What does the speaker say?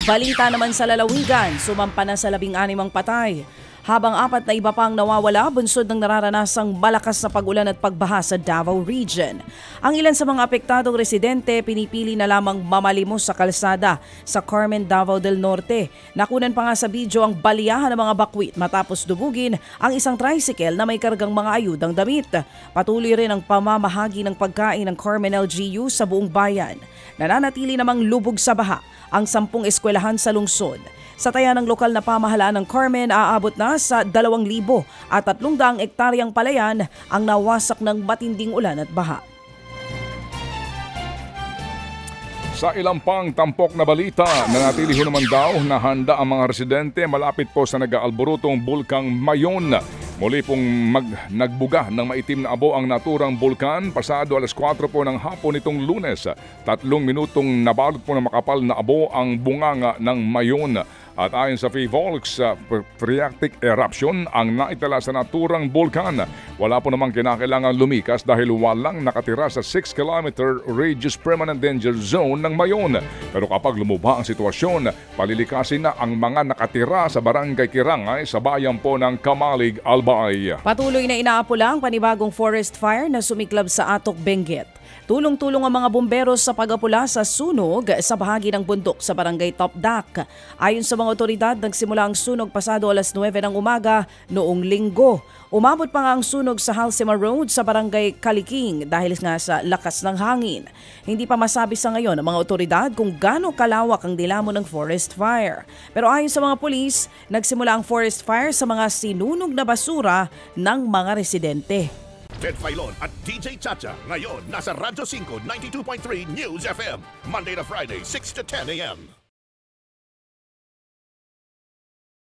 Balita naman sa lalawigan, sumampa na sa 16 ang patay. Habang 4 na iba pang nawawala, bunsod ng nararanasang malakas na pag-ulan at pagbaha sa Davao Region. Ang ilan sa mga apektadong residente pinipili na lamang mamalimos sa kalsada sa Carmen, Davao del Norte. Nakunan pa nga sa video ang baliyahan ng mga bakwit matapos dubugin ang isang tricycle na may kargang mga ayudang damit. Patuloy rin ang pamamahagi ng pagkain ng Carmen LGU sa buong bayan. Nananatili namang lubog sa baha ang 10 eskwelahan sa lungsod. Sa taya ng lokal na pamahalaan ng Carmen, aabot na sa 2,000 at 300 ektaryang palayan ang nawasak ng matinding ulan at baha. Sa ilang pang tampok na balita, nanatili ho naman daw na handa ang mga residente malapit po sa nag-aalborotong bulkang Mayon. Muli pong nagbuga ng maitim na abo ang naturang bulkan pasado 4:00 po ng hapon nitong Lunes. 3 minutong nabalot po ng makapal na abo ang bunganga ng Mayon. At ayon sa PHIVOLCS, phreatic eruption ang naitala sa naturang bulkan. Wala po namang kinakailangan lumikas dahil walang nakatira sa 6-kilometer radius permanent danger zone ng Mayon. Pero kapag lumubha ang sitwasyon, palilikasin na ang mga nakatira sa barangay Kirangay sa bayan po ng Kamalig, Albay. Patuloy na inaapula ang panibagong forest fire na sumiklab sa Atok, Benguet. Tulong-tulong ang mga bomberos sa pag-apula sa sunog sa bahagi ng bundok sa barangay Topdak. Ayon sa mga otoridad, nagsimula ang sunog pasado 9:00 ng umaga noong Linggo. Umabot pa nga ang sunog sa Halsema Road sa barangay Kaliking dahil nga sa lakas ng hangin. Hindi pa masabi sa ngayon ng mga otoridad kung gaano kalawak ang dilamo ng forest fire. Pero ayon sa mga pulis, nagsimula ang forest fire sa mga sinunog na basura ng mga residente. Ted Filon at DJ Chacha ngayon nasa Radyo 5 92.3 News FM Monday to Friday 6 to 10 a.m.